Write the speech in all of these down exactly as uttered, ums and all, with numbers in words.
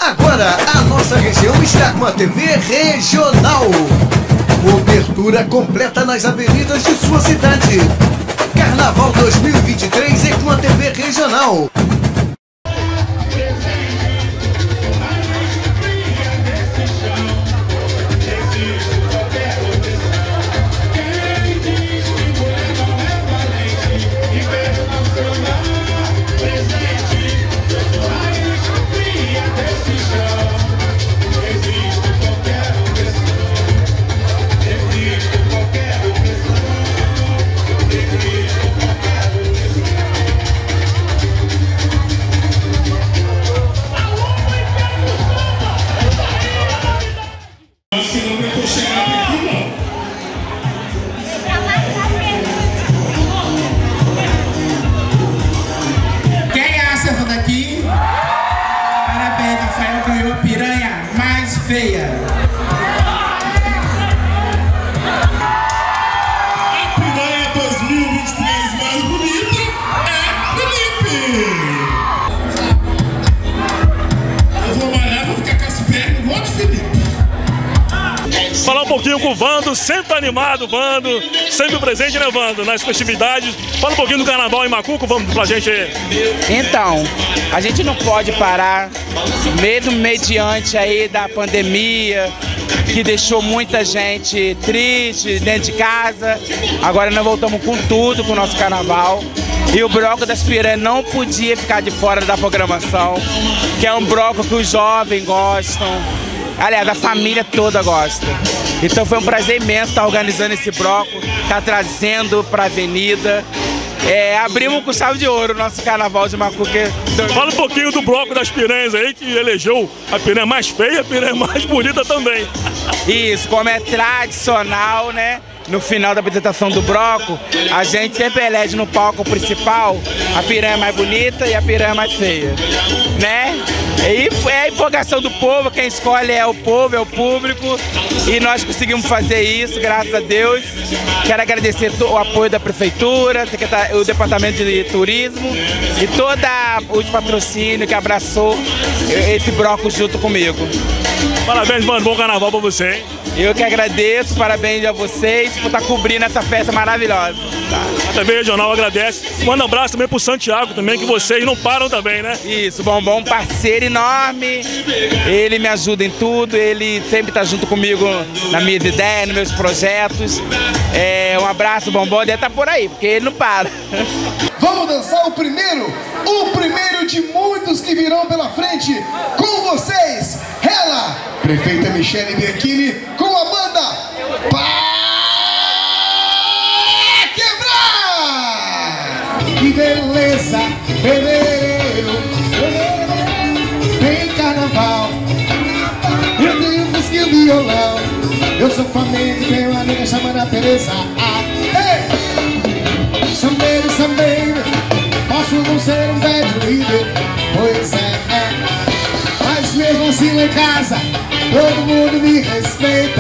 Agora a nossa região está com a T V Regional. Cobertura completa nas avenidas de sua cidade. Carnaval dois mil e vinte e três é com a T V Regional. Feia. A piranha dois mil e vinte e três mais bonita é Felipe. Eu vou malhar, vou ficar com as pernas igual de Felipe. Falar um pouquinho com o Vando, sempre animado, Vando, sempre presente, né, Vando, nas festividades. Fala um pouquinho do carnaval em Macuco, vamos pra gente aí. Então, a gente não pode parar, mesmo mediante aí da pandemia, que deixou muita gente triste dentro de casa. Agora nós voltamos com tudo com o nosso carnaval. E o Bloco das Piranhas não podia ficar de fora da programação, que é um bloco que os jovens gostam. Aliás, a família toda gosta. Então foi um prazer imenso estar organizando esse bloco, estar trazendo para a avenida. É, abrimos com chave de ouro o nosso carnaval de Macuco. Fala um pouquinho do bloco das piranhas aí, que elegeu a piranha mais feia e a piranha mais bonita também. Isso, como é tradicional, né? No final da apresentação do bloco, a gente sempre elege no palco principal a piranha mais bonita e a piranha mais feia, né? E é a empolgação do povo, quem escolhe é o povo, é o público, e nós conseguimos fazer isso, graças a Deus. Quero agradecer o apoio da Prefeitura, o Departamento de Turismo e todo o patrocínio que abraçou esse bloco junto comigo. Parabéns, mano, bom carnaval pra você, hein? Eu que agradeço, parabéns a vocês por estar cobrindo essa festa maravilhosa. Tá? A T V Regional agradece. Manda um abraço também pro Santiago também, que vocês não param também, né? Isso, Bombom, parceiro enorme. Ele me ajuda em tudo, ele sempre tá junto comigo nas minhas ideias, nos meus projetos. É, um abraço, Bombom, deve estar por aí, porque ele não para. Vamos dançar o primeiro, o primeiro de muitos que virão pela frente. Com vocês, ela, Prefeita Michele Bianchini, com a banda Pra Quebrar! Que beleza, fevereiro, tem carnaval. Eu tenho música e violão. Eu sou Flamengo e tenho uma amiga chamada Teresa. Ah, ei! Sambeiro, sambeiro, posso não ser um bad líder, pois é, é. Mas mesmo assim lá em casa, todo mundo me respeita.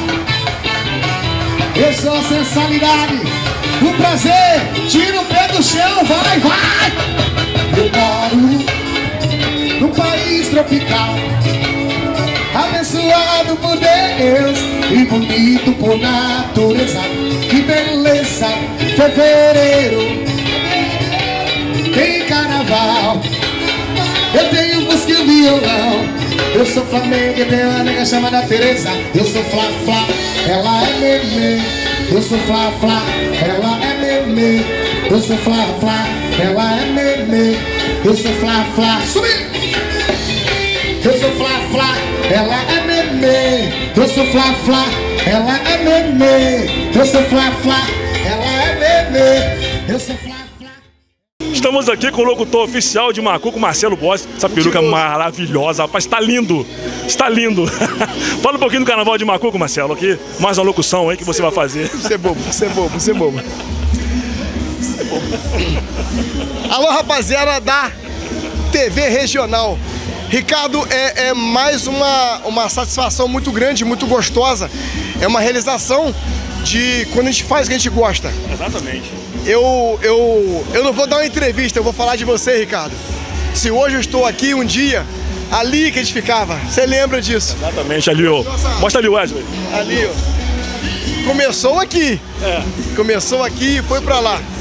Eu sou a sensualidade, o prazer, tira o pé do chão, vai, vai. Eu moro num país tropical, abençoado por Deus e bonito por natureza. Que beleza, fevereiro tem carnaval. Eu tenho música e violão. Eu sou Flamengo e tenho uma nega chamada Teresa. Eu sou Flá Flá, ela é Meme. Eu sou Flá Flá, ela é Meme. Eu sou Flá Flá, ela é Meme. Eu sou Flá Flá, subir. Eu sou Flá Flá, ela é Meme. Eu sou Flá Flá, ela é Meme. Eu sou Flá Flá, ela é Meme. Eu sou Flá Flá. Estamos aqui com o locutor oficial de Macuco, Marcelo Bossi. Essa peruca maravilhosa, rapaz, está lindo, está lindo. Fala um pouquinho do carnaval de Macuco, Marcelo, aqui. Mais uma locução aí que você vai fazer. Você é bobo, você é bobo, você é bobo. Você é bobo. Alô, rapaziada da T V Regional. Ricardo, é, é mais uma, uma satisfação muito grande, muito gostosa. É uma realização de quando a gente faz o que a gente gosta. Exatamente. Eu, eu, eu não vou dar uma entrevista, eu vou falar de você, Ricardo. Se hoje eu estou aqui um dia, Ali que a gente ficava, você lembra disso? Exatamente, ali, ó. Mostra ali, Wesley. Ali, ó. Começou aqui. É. Começou aqui e foi pra lá.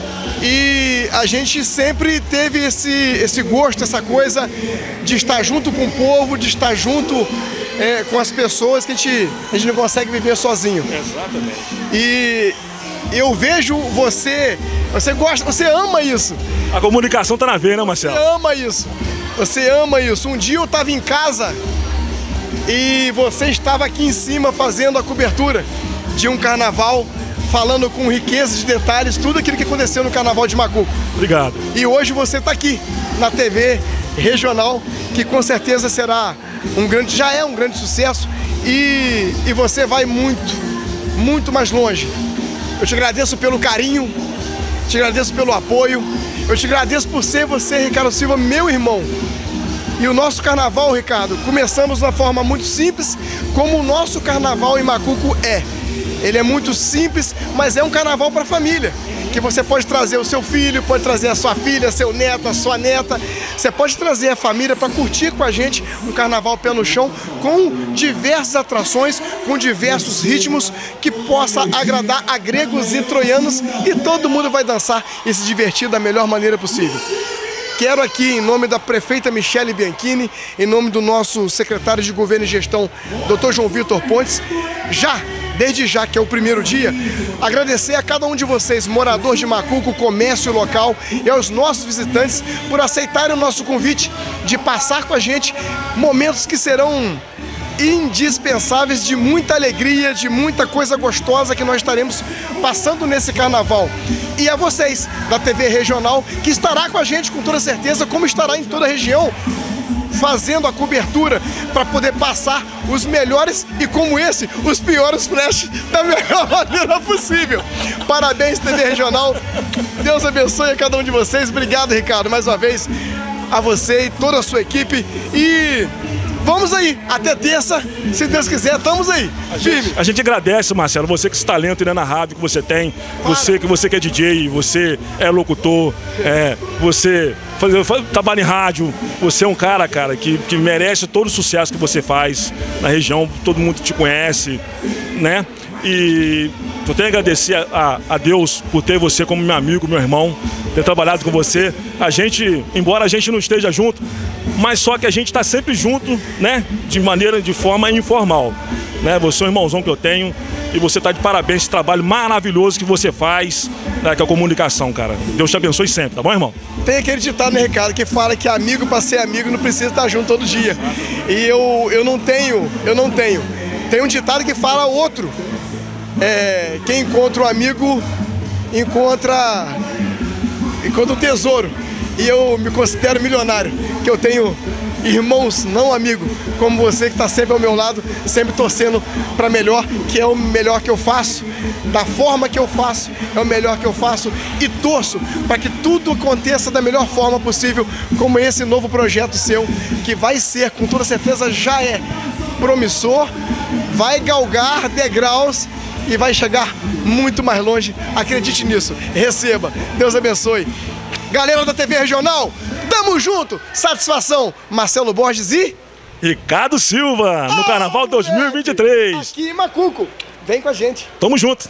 E a gente sempre teve esse, esse gosto, essa coisa de estar junto com o povo, de estar junto é, com as pessoas que a gente, a gente não consegue viver sozinho. Exatamente. E eu vejo você, você gosta, você ama isso. A comunicação tá na veia, né, Marcelo? Você ama isso. Você ama isso. Um dia eu estava em casa e você estava aqui em cima fazendo a cobertura de um carnaval, falando com riqueza de detalhes, tudo aquilo que aconteceu no Carnaval de Macuco. Obrigado. E hoje você está aqui na T V regional, que com certeza será um grande, já é um grande sucesso, e, e você vai muito, muito mais longe. Eu te agradeço pelo carinho, te agradeço pelo apoio, eu te agradeço por ser você, Ricardo Silva, meu irmão. E o nosso carnaval, Ricardo, começamos de uma forma muito simples, como o nosso carnaval em Macuco é. Ele é muito simples, mas é um carnaval para a família, que você pode trazer o seu filho, pode trazer a sua filha, seu neto, a sua neta. Você pode trazer a família para curtir com a gente um carnaval pé no chão, com diversas atrações, com diversos ritmos, que possa agradar a gregos e troianos, e todo mundo vai dançar e se divertir da melhor maneira possível. Quero aqui, em nome da prefeita Michele Bianchini, em nome do nosso secretário de Governo e Gestão, doutor João Vitor Pontes, já, desde já, que é o primeiro dia, agradecer a cada um de vocês, moradores de Macuco, comércio local, e aos nossos visitantes, por aceitarem o nosso convite de passar com a gente momentos que serão indispensáveis, de muita alegria, de muita coisa gostosa que nós estaremos passando nesse carnaval. E a vocês da T V Regional, que estará com a gente com toda certeza, como estará em toda a região, fazendo a cobertura para poder passar os melhores e, como esse, os piores flashes da melhor maneira possível. Parabéns, T V Regional. Deus abençoe a cada um de vocês. Obrigado, Ricardo, mais uma vez, a você e toda a sua equipe. E vamos aí, até terça, se Deus quiser, estamos aí, firme. A gente agradece, Marcelo, você com esse talento inenarrável que você tem, você que, você que é D J, você é locutor, é, você faz, faz, trabalha em rádio, você é um cara, cara, que, que merece todo o sucesso que você faz na região, todo mundo te conhece, né? E eu tenho que agradecer a, a Deus por ter você como meu amigo, meu irmão, ter trabalhado com você. A gente, embora a gente não esteja junto, mas só que a gente está sempre junto, né? De maneira, de forma informal, né? Você é um irmãozão que eu tenho e você está de parabéns esse trabalho maravilhoso que você faz, né? Que é a comunicação, cara. Deus te abençoe sempre, tá bom, irmão? Tem aquele ditado, né, Ricardo, que fala que amigo para ser amigo não precisa estar junto todo dia. E eu, eu não tenho, eu não tenho. Tem um ditado que fala outro. É, quem encontra um amigo encontra, encontra um tesouro. E eu me considero milionário, que eu tenho irmãos, não amigos, como você, que está sempre ao meu lado, sempre torcendo para melhor, que é o melhor que eu faço, da forma que eu faço, é o melhor que eu faço, e torço para que tudo aconteça da melhor forma possível, como esse novo projeto seu, que vai ser, com toda certeza, já é promissor, vai galgar degraus e vai chegar muito mais longe. Acredite nisso, receba, Deus abençoe. Galera da T V Regional, tamo junto, satisfação, Marcelo Borges e Ricardo Silva, no Carnaval dois mil e vinte e três. Aqui em Macuco, vem com a gente. Tamo junto.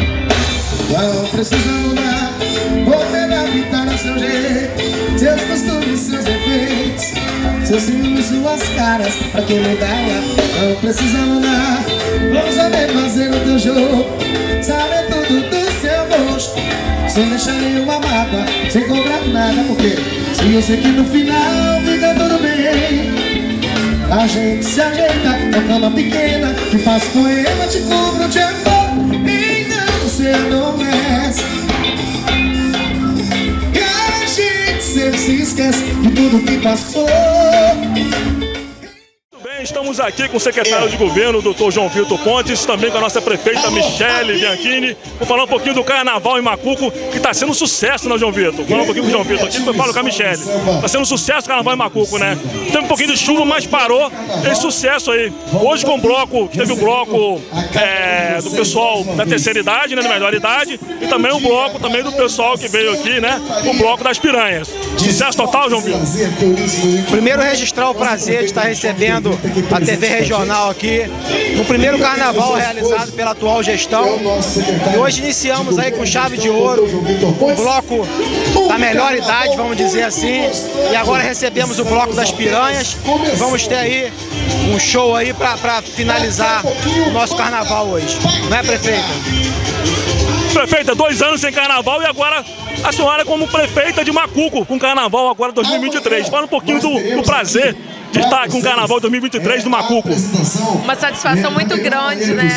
Não precisa mudar, você adaptar no seu jeito, seus costumes, seus defeitos, seus ciúmes, suas caras, pra que mudar? Não precisa mudar, vamos saber fazer o teu jogo, saber tudo do seu gosto, sem deixar nenhuma mágoa, sem cobrar nada, porque se eu sei que no final fica tudo bem, a gente se ajeita, com cama pequena, que faço poema, te cubro de amor. Você adormece, e a gente sempre se esquece de tudo que passou. Muito bem, estamos aqui com o secretário de governo, o doutor João Vitor Pontes, também com a nossa prefeita Michele Bianchini. Vou falar um pouquinho do carnaval em Macuco, que está sendo um sucesso, né, João Vitor? Vou falar um pouquinho com o João Vitor aqui, depois eu falo com a Michele. Está sendo um sucesso o carnaval em Macuco, né? Teve um pouquinho de chuva, mas parou. Tem sucesso aí. Hoje com o bloco, teve o bloco é, do pessoal da terceira idade, né, da melhor idade, e também o bloco também do pessoal que veio aqui, né? O bloco das piranhas. Sucesso total, João Vitor? Primeiro registrar o prazer de estar recebendo a T V regional aqui no primeiro carnaval realizado pela atual gestão. E hoje iniciamos aí com chave de ouro, um bloco da melhor idade, vamos dizer assim. E agora recebemos o bloco das piranhas. Vamos ter aí um show aí para finalizar o nosso carnaval hoje. Não é, prefeita? Prefeita, dois anos sem carnaval e agora a senhora como prefeita de Macuco, com carnaval agora dois mil e vinte e três. Fala um pouquinho do, do prazer de estar com o carnaval dois mil e vinte e três do Macuco. Uma satisfação muito grande, né?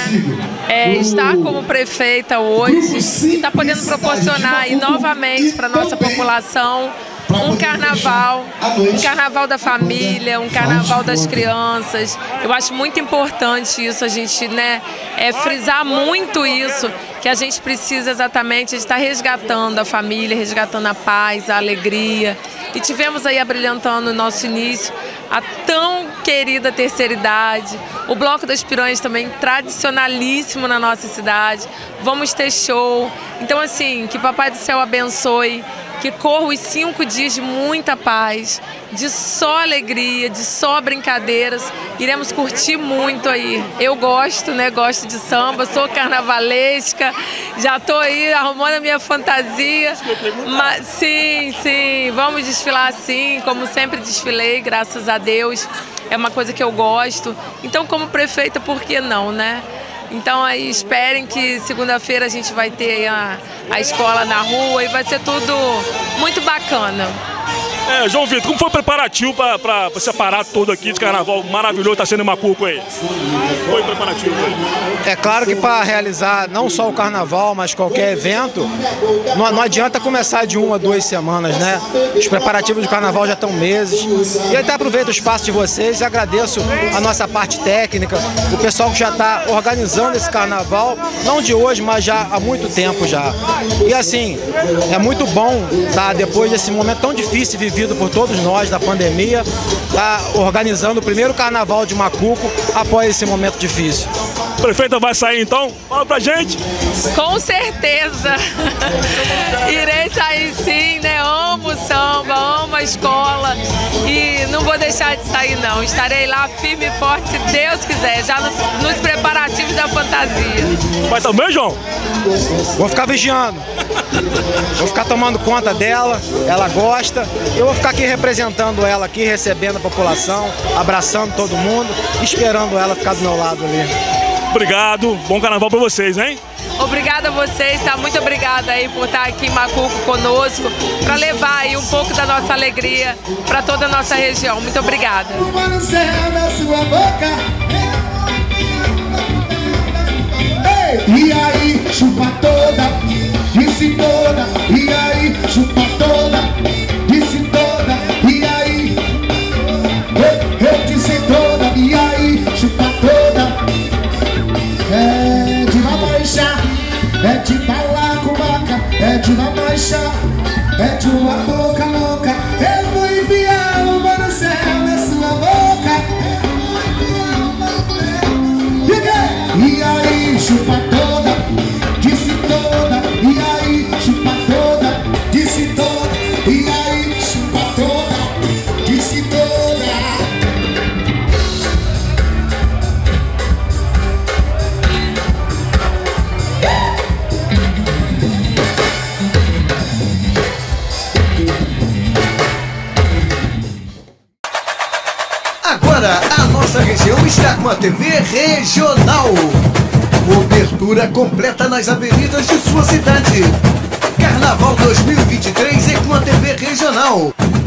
É, estar como prefeita hoje e estar podendo proporcionar aí novamente para a nossa população um carnaval, um carnaval da família, um carnaval das crianças. Eu acho muito importante isso, a gente, né, é, frisar muito isso, que a gente precisa exatamente estar resgatando a família, resgatando a paz, a alegria. E tivemos aí abrilhantando o nosso início a tão querida terceira idade, o Bloco das Piranhas também tradicionalíssimo na nossa cidade. Vamos ter show. Então assim, que Papai do Céu abençoe, que corra os cinco dias de muita paz, de só alegria, de só brincadeiras. Iremos curtir muito aí. Eu gosto, né? Gosto de samba, sou carnavalesca, já estou aí arrumando a minha fantasia. Mas, sim, sim, vamos desfilar sim, como sempre desfilei, graças a Deus. É uma coisa que eu gosto. Então, como prefeita, por que não, né? Então aí esperem que segunda-feira a gente vai ter a, a escola na rua e vai ser tudo muito bacana. É, João Vitor, como foi o preparativo para separar todo aqui de carnaval maravilhoso que está sendo em Macuco aí? Foi o preparativo aí? É claro que para realizar não só o carnaval, mas qualquer evento, não, não adianta começar de uma a duas semanas, né? Os preparativos do carnaval já estão meses. E eu até aproveito o espaço de vocês e agradeço a nossa parte técnica, o pessoal que já está organizando esse carnaval, não de hoje, mas já há muito tempo já. E assim, é muito bom, tá, depois desse momento tão difícil vivido por todos nós da pandemia, tá organizando o primeiro carnaval de Macuco após esse momento difícil. Prefeita vai sair então? Fala pra gente! Com certeza! Irei sair sim, né? Amo o samba, amo a escola e não vou deixar de sair não. Estarei lá firme e forte, se Deus quiser, já no, nos preparativos da fantasia. Vai também, João? Vou ficar vigiando. Vou ficar tomando conta dela, ela gosta. Eu vou ficar aqui representando ela aqui, recebendo a população, abraçando todo mundo, esperando ela ficar do meu lado ali. Obrigado, bom carnaval pra vocês, hein? Obrigada a vocês, tá? Muito obrigada aí por estar aqui em Macuco conosco, para levar aí um pouco da nossa alegria para toda a nossa região. Muito obrigada. E aí, chupa toda, disse toda, e aí, chupa toda, disse toda, e aí, eu, eu disse toda, e aí, chupa toda. É de mamãe, é de balacobaca, é de mamãe, é de uma boca louca. Eu vou enviar uma no céu na sua boca. E aí, chupa toda, disse toda, e aí, chupa toda, disse toda, e aí, chupa toda, disse toda. Agora a nossa região está com a T V regional. Cobertura completa nas avenidas de sua cidade. Carnaval dois mil e vinte e três é com a T V regional.